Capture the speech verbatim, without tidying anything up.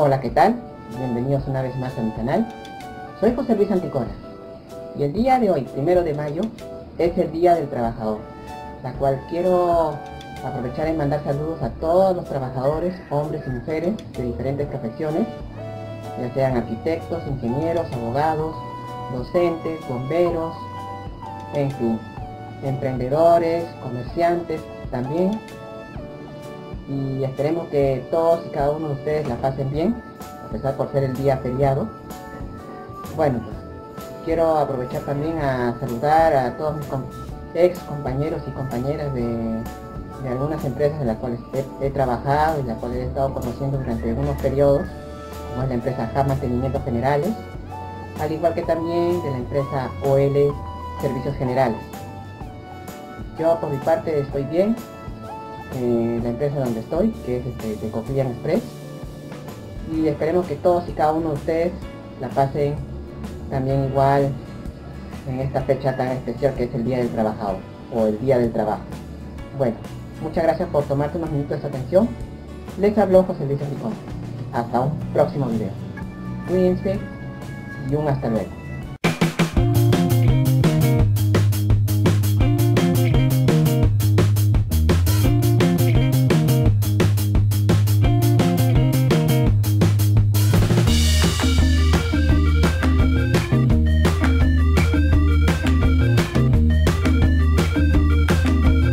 Hola, ¿qué tal? Bienvenidos una vez más a mi canal. Soy José Luis Anticora y el día de hoy, primero de mayo, es el Día del Trabajador, la cual quiero aprovechar en mandar saludos a todos los trabajadores, hombres y mujeres de diferentes profesiones, ya sean arquitectos, ingenieros, abogados, docentes, bomberos, en fin, emprendedores, comerciantes también. Y esperemos que todos y cada uno de ustedes la pasen bien, a pesar por ser el día feriado. Bueno, pues quiero aprovechar también a saludar a todos mis ex compañeros y compañeras de, de algunas empresas en las cuales he, he trabajado y las cuales he estado conociendo durante algunos periodos, como es la empresa J A M Mantenimientos Generales, al igual que también de la empresa O L Servicios Generales. Yo por mi parte estoy bien en la empresa donde estoy, que es este, de Coffee Express, y esperemos que todos y cada uno de ustedes la pasen también igual en esta fecha tan especial que es el Día del Trabajador o el Día del Trabajo. Bueno, muchas gracias por tomarte unos minutos de atención. Les habló José Luis Anticora. Hasta un próximo video. Cuídense y un hasta luego.